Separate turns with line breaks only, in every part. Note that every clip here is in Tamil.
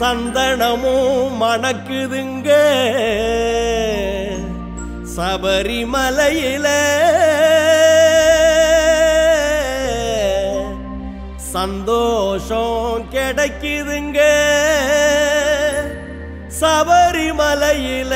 சந்தனமும் மணக்குதுங்க சபரிமலையில சந்தோஷம் கிடைக்குதுங்க சபரிமலையில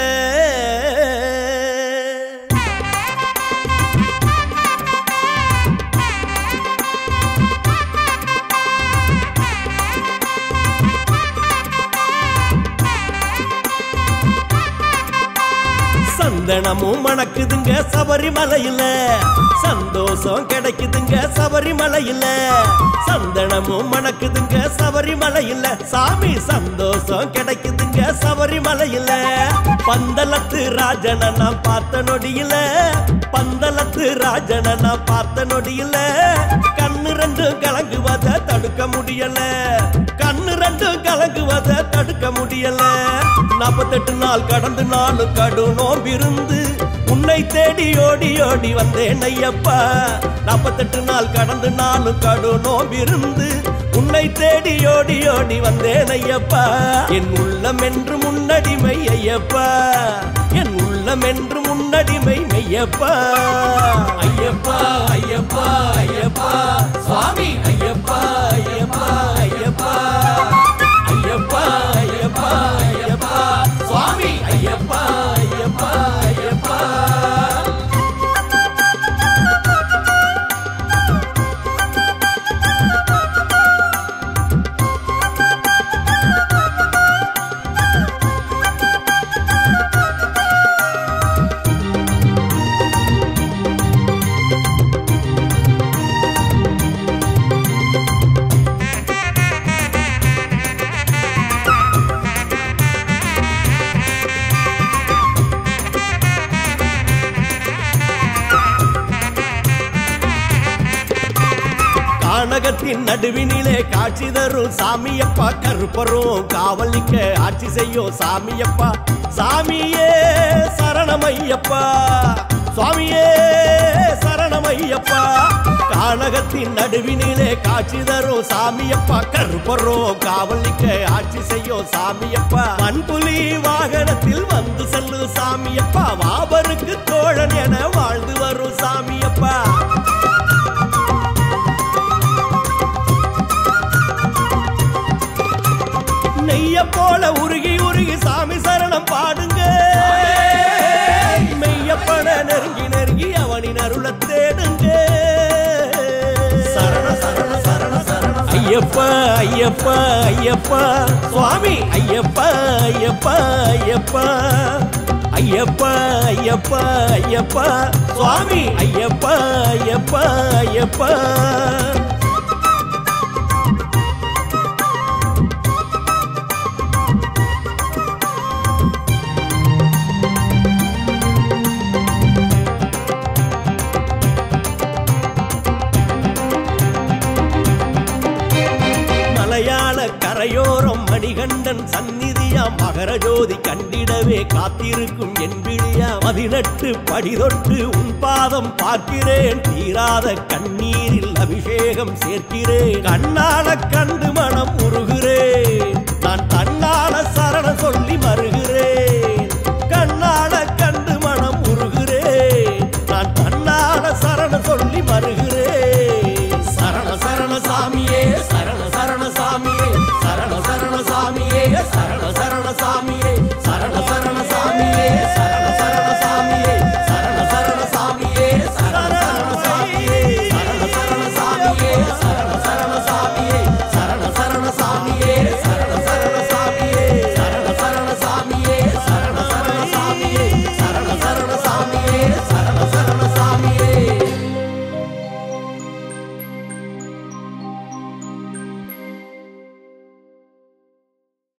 சந்தனமும் மணக்குதுங்க சபரிமலையில சந்தோஷம் கிடைக்குதுங்க சபரிமலையில சந்தனமும் மணக்குதுங்க சபரிமலையில சாமி சந்தோஷம் கிடைக்குதுங்க சபரிமலையில பந்தலத்து ராஜனை நான் பார்த்த நொடியில பந்தலத்து ராஜனை நான் பார்த்த நொடியில கண்ணு ரெண்டும் கலங்குவத தடுக்க முடியல கண்ணு ரெண்டும் கலங்குவத தடுக்க முடியல 48 நாள் கடந்து நாலு கடு நோம்பிருந்து உன்னை தேடி ஓடி ஓடி வந்தேன் ஐயப்பா 48 நாள் கடந்து நாலு கடு நோம்பிருந்து உன்னை தேடி ஓடி ஓடி வந்தேன் ஐயப்பா என் உள்ளம் என்று முன்னடிமை ஐயப்பா என் உள்ளம் என்று முன்னடிமை மெய்யப்பா ஐயப்பா ஐயப்பா ஐயப்பா சுவாமி ஐயப்பா ஐயப்பா ஐயப்பா ஐயப்பா ஐயப்பா ஐயப்பா சுவாமி ஐயப்பா ஐயப்பா ஐயப்பா கானகத்தின் நடுவினிலே காட்சி தரும் சாமியப்பா கருப்பரும் காவலிக்க ஆட்சி செய்யும் சாமியப்பா சாமியே சரணமையப்பா சுவாமியே சரணமையப்பா கானகத்தின் நடுவினிலே காட்சி தரும் சாமியப்பா கருப்பரும் காவலிக்க ஆட்சி செய்யும் சாமியப்பா மண்புலி வாகனத்தில் வந்து செல்லும் சாமியப்பா வாபருக்கு தோழன் என வாழ்ந்து வரும் சாமியப்பா நெய்ய போல உருகி உருகி சாமி சரணம் பாடுங்க மெய்யப்பட நெருங்கி நெருங்கி அவனின் அருள தேடுங்க சரண சரண சரண சரண ஐயப்பா ஐயப்பா ஐயப்பா சுவாமி ஐயப்பா ஐயப்பா ஐயப்பா ஐயப்பா ஐயப்பா ஐயப்பா சுவாமி ஐயப்பா ஐயப்பா ஐயப்பா கரையோரம் மணிகண்டன் சந்நிதியா மகர ஜோதி கண்டிடவே காத்திருக்கும் என் விழியா 18 படி தொட்டு உன் பாதம் பார்க்கிறேன் தீராத கண்ணீரில் அபிஷேகம் சேர்க்கிறேன் கண்ணால கண்டு மனம் உருகிறேன் நான் தன்னால